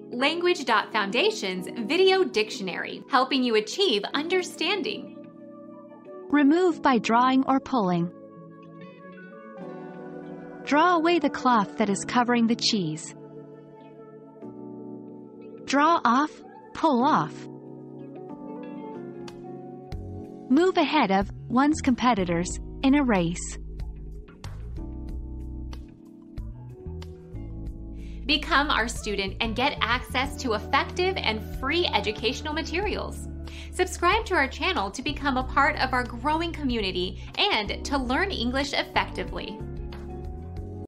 Language.Foundation's Video Dictionary, helping you achieve understanding. Remove by drawing or pulling. Draw away the cloth that is covering the cheese. Draw off, pull off. Move ahead of one's competitors in a race. Become our student and get access to effective and free educational materials. Subscribe to our channel to become a part of our growing community and to learn English effectively.